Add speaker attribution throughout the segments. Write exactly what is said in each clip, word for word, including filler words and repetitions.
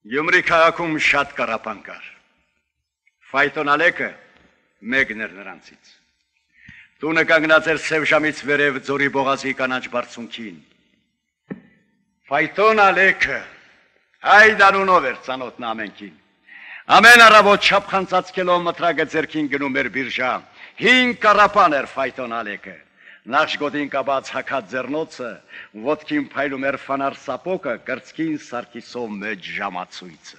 Speaker 1: Գյումրի քաղաքում շատ կռապան կար։ Ֆայտոն Ալեկը մեկն էր նրանցից։ Տունը կանգնած էր սև ժամից վերև ձորի բողազի կանաչ բարձունքին։ Ֆայտոն Ալեկը այդ անունով էր ծանոթն ամենքին։ Ամեն առավոտ չափխանծածկելով մտրակը ձեռքին գնում էր բիրժա։ Հին կռապան էր Ֆայտոն Ալեկը։ Նախշգոտին կաբած հակած ձեռնոցը, ոտքին փայլում էր ֆանար սապոկը, կրծքին սարկիսով մեջ ժամացույցը։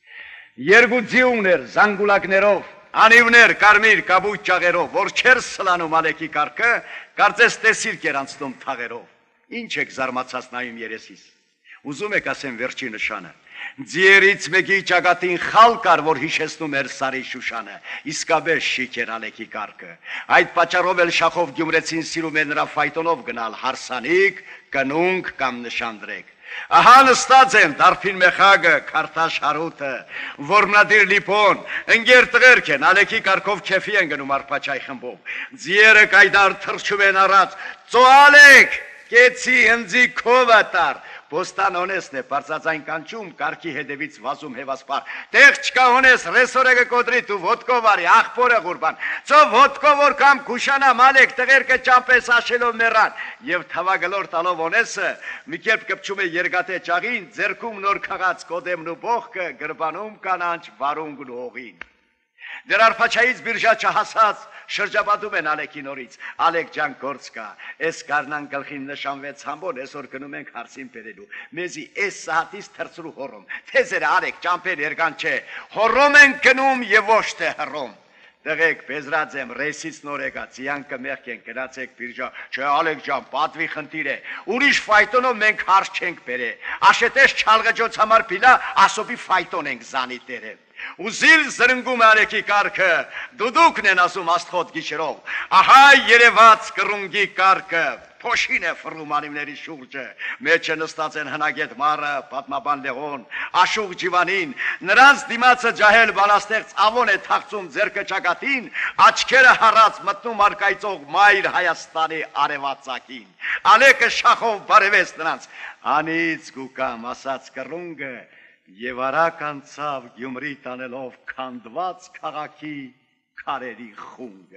Speaker 1: Երկու ձիուն էր զանգուլակներով, անիվներ կարմիր կաբույտ ճաղերով, որ չեր սլանում Ալեկի կառքը, կարծես տեսիլ կերանցնում թաղերով։ Ինչ եք զարմացած նայում երեսիս։ Ուզում եք ասեմ վերջի նշանը։ Ձիերից մեկի ճակատին խալ կար, որ հիշեցնում էր Սարի Շուշանը, իսկապես շիկ էր Ալեկի կառքը։ Այդ պատճառով էլ շախով գյումրեցին սիրում է նրա ֆայտոնով գնալ հարսանիք, կնունք կամ նշանդրեք։ Ահա նստած են դարբին մեխագը, քարթաշ հարութը, որմնադիր լիպոն, ընկեր տղերք են, Ալեկի կառքով քեֆի են գնում արփաչայ խմբով։ Ձիերը կայդար թռչում են առած, ծո Ալեք, կեցի հնձի քովատար։ Բոստան հոնեսն է, բարձածայն կանչում, կարգի հետևից վազում հևասպար։ Տեղ չկա հոնես, ռեսորեգը կոդրի դու ոտքով արի, աղբորը ղուրբան։ Ծո ոտքով որ կամ կուշանամ Ալեք, տղերքը ճամպես աշելով մեռան։ Եվ թավագլոր տալով հոնեսը, մի կերպ կպչում է երկատե ճաղին, ձերքում նոր քաղած կոդեմն ու բողկը, գրբանում կանանչ վարունգն ու հողին։ Դեր արփաչայից բիրժա չհասած, շրջապատում են Ալեկի նորից, Ալեք ջան գործ կա, էս կարնան գլխին նշանվեց համբոն, այսօր գնում ենք հարսին բերելու, մեզի էս սահատից թրծրու հոռոմ, թեզերը Ալեք ճամպեր երգան չէ, հոռոմ են գնում եւ ոչ թե հռոմ։ Տղեկ բեզրած եմ, ռեսից նոր եկած, իանքը մեղք են, գնացեք բիրժա, չէ Ալեք ջան, պատվի խնդիր է, ուրիշ ֆայտոնով մենք հարս չենք բերե, աշետես չալղջոց համար պիլա, ասոբի ֆայտոն ենք զանի տերը։ Ուզիլ զրնգում է Ալեկի կառքը, դուդուկն են ասում աստղոտ գիշերով, ահա երևաց կռունգի կառքը, փոշին է ֆռում անիվների շուրջը, մեջը նստած են հնագետ մարը, պատմաբան Լեոն, աշուղ ջիվանին, նրանց դիմացը ջահել բանաստեղծ Ավոն է թաղծում ձեռքը ճակատին, աչքերը հառած մտնում արկայծող մայր Հայաստանի արևածագին։ Ալեկը շախով բարևեց նրանց, անից գուկամ ասաց կռունգը, Եվ արակ անցավ Գյումրի տանելով քանդված քաղաքի քարերի խունգը։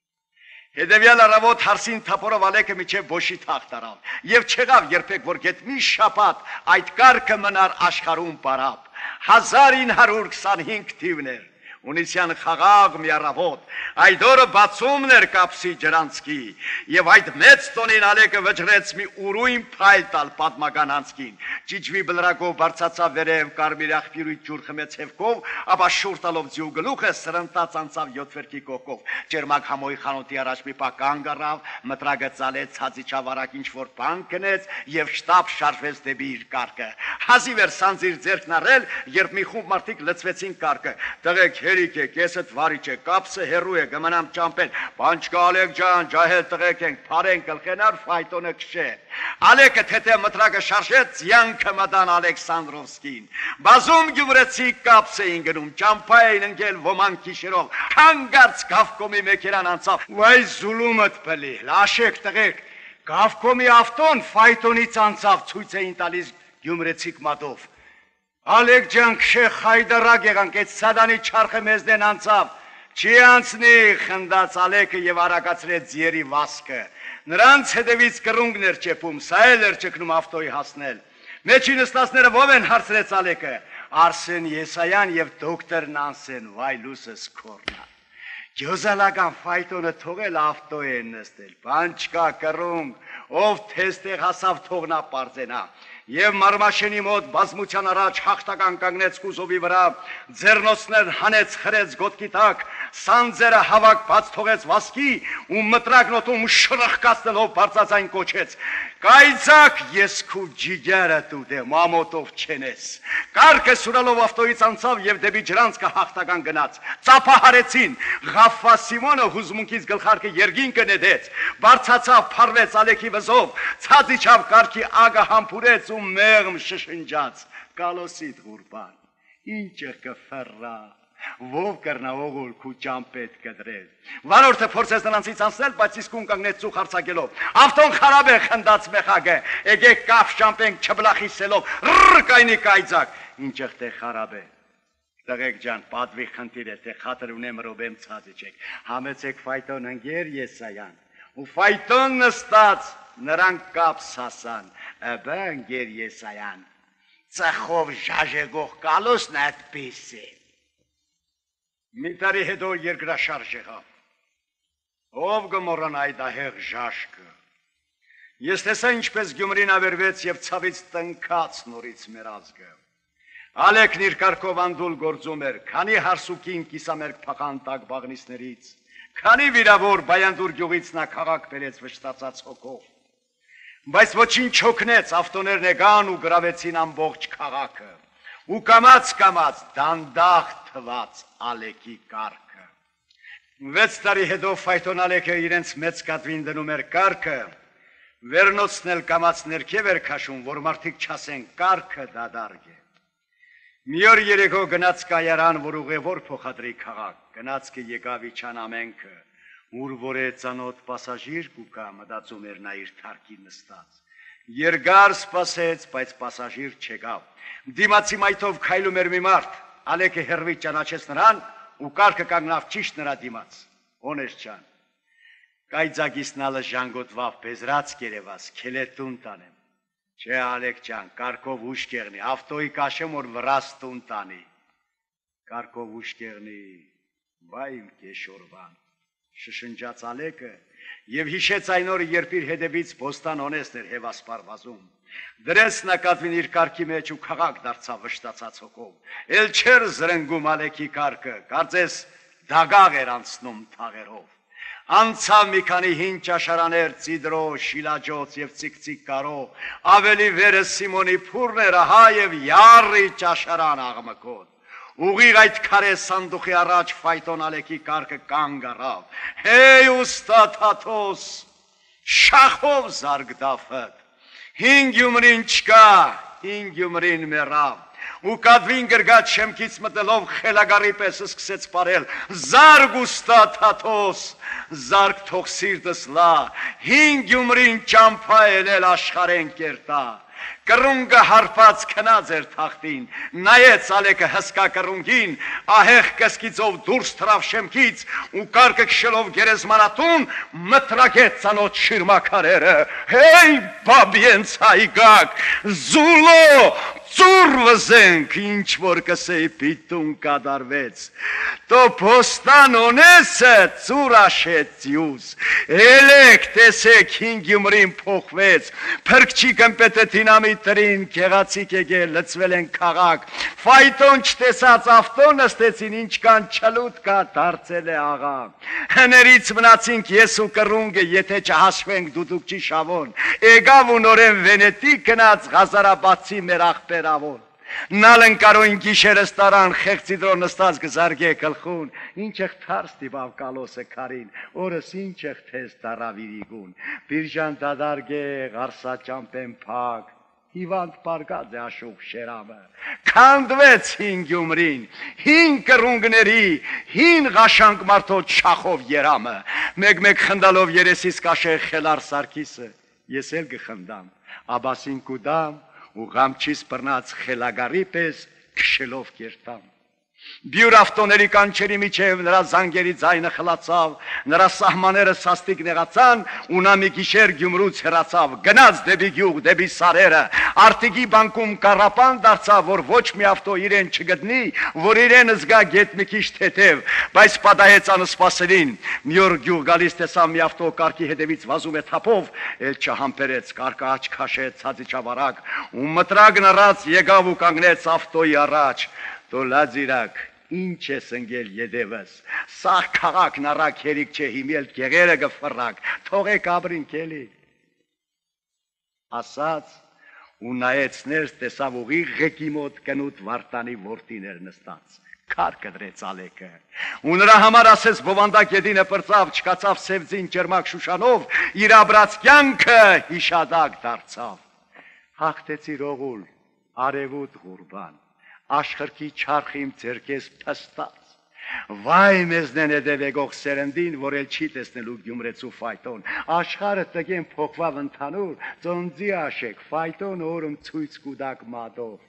Speaker 1: Հետևյալ առավոտ հարսին թափորով Ալեկը միջև Բոշի թաղ տարավ, եւ չեղավ երբեք, որ գետ մի շաբաթ այդ կառքը մնար աշխարհում պարապ, հազար ինը հարյուր քսանհինգ թիվն էր։ Ունիսյան խաղաղ մի առավոտ, այդ օրը բացումն էր Կապսի ջրանցքի, եւ այդ մեծ տոնին Ալեկը վճռեց մի ուրույն փայլ տալ պատմական անցքին, ճիճվի բլրակով բարձացավ վերև, կարմիր աղբյուրից ջուր խմեց հևկով, ապա շուր տալով ձյու գլուխը սրընտաց անցավ յոթ վերքի կողքով, ջերմակ համոյի խանութի առաջ մի պա կանգ առավ, մտրակը ծալեց, ցածիչավ արագ ինչ-որ բան կնեց եւ շտապ շարժվեց դեպի իր կառքը։ Հազիվ էր սանձիր ձեռքն առել, երբ մի խումբ մարդիկ լցվեցին կառքը։ Տղեկ հերիք է, կեսդ վարիչ է, Կապսը հերու է, գմնամ ճամպեն, բան չկա Ալեք ջան, ջահել տղեկ ենք, փարեն կլխենար, ֆայտոնը քշե։ Ալեկը թեթև մտրակը շարժեց, յանքը մտան Ալեքսանդրովսկին։ Բազում գյումրեցի Կապս էին գնում, ճամփա էին ընկել ոմանք գիշերով, հանգարց Գավկոմի մեքենան անցավ։ Վայ զուլումդ բլի, լաշեք տղեկ, Գավկոմի ավտոն ֆայտոնից անցավ, ցույց էին տալիս գյումրեցիք մատով։ Ալեք ջան քշե խայդարակ եղանք, այդ սադանի չարխը մեզդեն անցավ, չի անցնի խնդաց Ալեկը եւ արագացրեց ձիերի վասկը, նրանց հետևից կռունգն էր ճեպում, սա էլ էր ճկնում ավտոյի հասնել, մեջի նստածները ով են հարցրեց Ալեկը, Արսեն Եսայան եւ դոկտոր Նանսեն, վայ լուսս քորնա, Ջոզալական ֆայտոնը թողել ավտոյ են նստել, բան չկա կռունգ, ով թեստեղ հասավ թողնա պարծենա, Եվ մարմաշենի մոտ բազմության առաջ հաղթական կանգնեց կուզովի վրա, ձեռնոցներ հանեց խրեց գոտքի տակ, սանձերը հավաք բաց թողեց վասկի ու մտրակնոտում շրխկացնելով բարձածային կոչեց. Կայծակ ես քու ջիգերը տուտե մամոտով չենես։ Կառքը սուրալով ավտոյից անցավ եւ դեպի ջրանցքը հաղթական գնաց։ Ծափահարեցին, Ղաֆա Սիմոնը հուզմունքից գլխարկը երգինքը նետեց, բարձացավ փարվեց Ալեկի վզով, ցածիչավ կառքի ագը համբուրեց ու մեղմ շշնջաց. Կալոսիդ ղուրբան, ինչը կֆռա, ով կրնա օղուլ քու ճամպետ կդրել։ Վարորդը փորձեց նրանցից անցնել, բայց իսկուն կանգնեց ծուխ արձակելով։ Ավտոն խարավ է խնդաց մեխագը, եկեք կապ ճամպենք չբլախիսելով, ռ կայնի կայծակ, ինչեղ թե խարավ է։ Տղեկ ջան, պատվի խնդիր է, թե խաթր ունեմ ռոբեմ ցածիչեք, համեցեք ֆայտոն ընկեր Եսայան, ու ֆայտոն նստած նրանք կապ սասան, ըբը ընկեր Եսայան, ծխով ժաժեգող կալոսն այդպես է։ Մի տարի հետո երկրաշարժ եղավ, ով գմորան այդ ահեղ ժաշկը, ես տեսա ինչպես Գյումրին ավերվեց և ցավից տնքաց նորից մեր ազգը, Ալեքն իր կարգով անդուլ գործում էր, քանի հարսուկին կիսամերկ փախան տակ բաղնիսներից, քանի վիրավոր բայանդուր գյուղից նա քաղաք բերեց վշտացած հոգով, բայց ոչինչ չօգնեց, ավտոներն եկան ու գրավեցին ամբողջ քաղաքը, ու կամաց-կամաց դանդաղ թված Ալեքի կարգը։ Վեց տարի հետո ֆայտոն Ալեքը իրենց մեծ կատվին դնում էր կարգը, վերնոցն էլ կամաց ներքև էր քաշում, որ մարդիկ չասեն կարգը դադարք է։ Մի օր երեկո գնաց կայարան, որ ուղևոր փոխադրի քաղաք, գնացքը եկավ իջան ամենքը, ուր որ է ծանոթ պասաժիր կուկա, մտածում էր նա իր թարքի նստած։ Երկար սպասեց, բայց պասաժիր չեկավ։ Դիմացի մայթով քայլում էր մի մարդ, Ալեքը հեռվից ճանաչեց նրան ու կարգը կանգնավ ճիշտ նրա դիմաց։ Օնես ջան, կայծակից նալը ժանգոտվավ, բեզրած կերևաս, քելետուն տանեմ։ Չէ Ալեք ջան, կարգով ուշ կեղնի, ավտոյի կաշեմ, որ վրաս տուն տանի։ Կարգով ուշ կեղնի, բայ իմ կեշորվան, շշնջաց Ալեկը և հիշեց այն օրը, երբ իր հետևից բոստան օնեսն էր հևասպար վազում։ Դրեց նկատվին իր կարգի մեջ ու քաղաք դարձավ վշտացած հոգով։ Էլ չէր զրնգում Ալեքի կարգը, կարծես դագաղ էր անցնում թաղերով։ Անցավ մի քանի հին ճաշարաներ, ծիդրո, շիլաջոց և ծիկծիկ կարո, ավելի վերը Սիմոնի փուրն էր, ահա և յառի ճաշարան աղմկոտ։ Ուղիղ այդ քարե սանդուխի առաջ ֆայտոն Ալեքի կարգը կանգ առավ։ Հեյ ուստա Թաթոս, շախով զարգ դաֆըտ, հինգ յումրին չկա, հինգ յումրին մեռավ, ու կատվին գրգած շեմքից մտնելով խելագարի պես սկսեց պարել, զարգ ուստա Թաթոս, զարգ թող սիրտս լա, հինգ յումրին ճամփա էլել աշխարհեն կերտա։ Կռունգը հարբած քնած էր թախտին, նայեց Ալեկը հսկա կռունգին, ահեղ կսկիծով դուրս թռավ շեմքից ու կարգը քշելով գերեզմանատուն մտրակեց ծանոթ շիրմաքարերը։ Հեյ բաբիենց հայգակ, զուլո, ծուր վզենք, ինչ որ կսեի պիտուն կադարվեց, տո պոստան օնեսը ծուր աշեց յուս, էլեք տեսեք հինգ յումրին փոխվեց, փրկչի կմպետեթին ամի տրին, կեղացիկ եկել, լծվել են քաղաք, ֆայտոն չտեսած ավտոն նստեցին, ինչքան չլուտ կա, դարձել է աղա, հներից մնացինք ես ու կռունգը, եթե չհաշվենք դուդուկչի շավոն, եկավ ու նորեն Վենետիկ գնաց Ղազարաբադցի մեր աղբեր Նալն կարոին գիշերս տարան խեղծիդրո նստած գզարգե կլխուն, ինչեղ թարս տիվավ կալոսը քարին, օրս ինչեղ թես տարավիրիգուն, բիրժան դադարգե ғարսա ճամպեն փակ, հիվանդ պարգած է աշուխ շերամը, կանդվեց հին գյումրին, հին կռունգների, հին ղաշանք մարդոտ շախով երամը, մեկ-մեկ խնդալով երեսիս կաշեղ խելար Սարգիսը, ես էլ գխնդամ, աբասին կուդամ, ու գամչիս բռնած խելագարի պես քշելով կերտամ։ Բյուր ավտոների կանչերի միջև նրա զանգերի ձայնը խլացավ, նրա սահմանները սաստիկ նեղացան ու նա մի գիշեր Գյումրուց հեռացավ, գնաց դեպի գյուղ, դեպի սարերը, արտիգի բանկում կառապան դարձավ, որ ոչ մի ավտո իրեն չգտնի, որ իրեն զգա գետ մի քիչ թեթև, բայց պատահեց անսպասելին։ Մի օր գյուղ գալիս տեսավ մի ավտո կառքի հետևից վազում է թափով, էլ չհամբերեց, կառքը աչք քաշեց, ցածիչավարակ, ու մտրագն առած եկավ ու կանգնեց ավտոյի առաջ։ Դո լաձիրակ, ինչ ես ընգել ետևս, սաղ քաղաքն առակ հերիք չէ հիմել գեղերը գվռակ, թողեք ապրինք էլի։ Ասաց ու նայեց ներս տեսավ ուղիղ ղեկի մոտ կնուտ Վարդանի որդին էր նստած, քար կդրեց Ալեկը, ու նրա համար ասեց բովանդակ ետինը պրծավ, չկացավ սև ձին ջերմակ շուշանով, իր ապրած կյանքը հիշադակ դարձավ։ Հաղթեցիր օղուլ, արևուտ ղուրբան, աշխրքի չարխիմ ձերքես փստած, Վայ մեզնեն հետևեգող սերնդին, որ էլ չի տեսնելու Գյումրեցու ֆայտոն, աշխարհը տգեն փոխվավ ընդհանուր, ծոնձի աշեք, ֆայտոն օրում ցույց կուդակ մատով։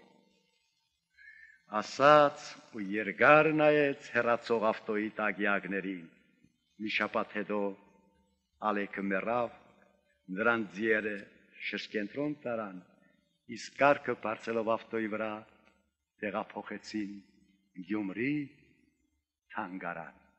Speaker 1: Ասաց ու երկար նայեց հեռացող ավտոյի տագյակներին, մի շաբաթ հետո Ալեքը մեռավ, նրան ձիերը շրջենտրոն տարան, իսկ կառքը բարձելով ավտոյի վրա տեղափոխեցին Գյումրի թանգարան։